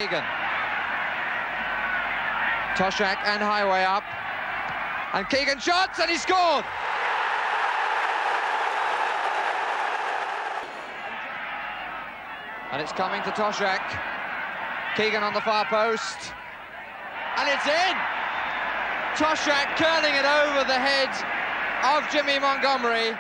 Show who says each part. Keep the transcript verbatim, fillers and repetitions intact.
Speaker 1: Keegan. Toshak and Highway up. And Keegan shots and he scored! And it's coming to Toshak. Keegan on the far post. And it's in! Toshak curling it over the head of Jimmy Montgomery.